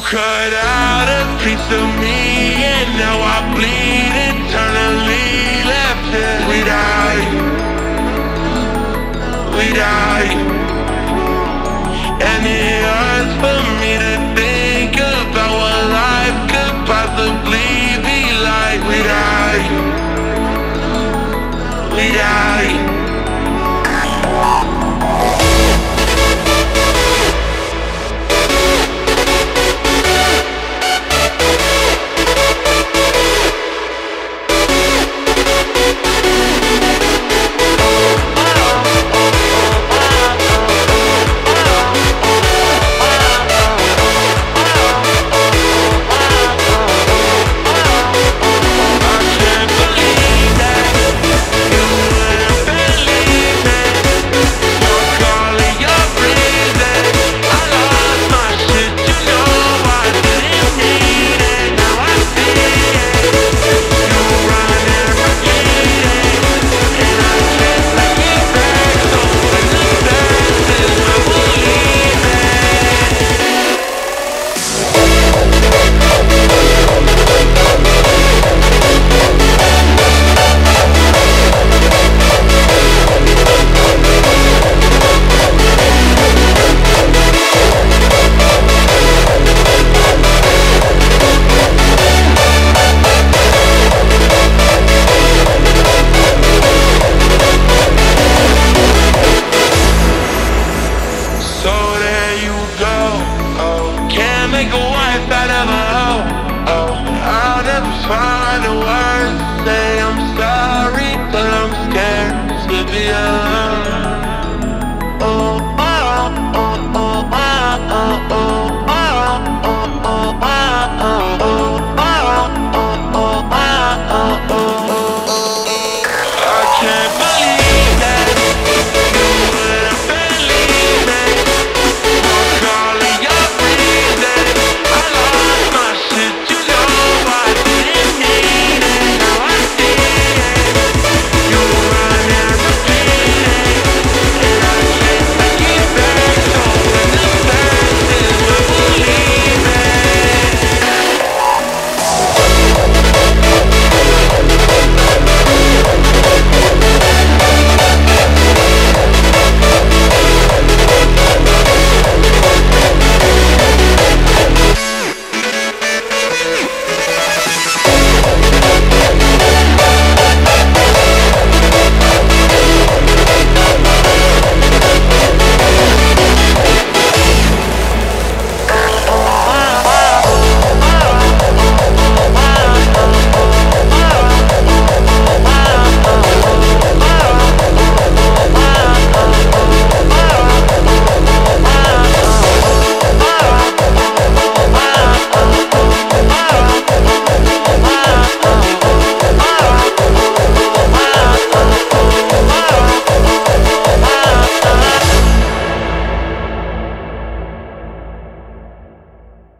cut out a piece of me, and now I bleed internally. Left it, we die, we die. And it hurts for me to think about what life could possibly be like. We die, we die. Make a wife out of a hoe. Oh, I'll never find the words to say I'm sorry, but I'm scared to be alone. Oh, oh, oh, oh, oh, oh, oh, oh, oh, oh, oh, oh, oh, oh, oh. I can't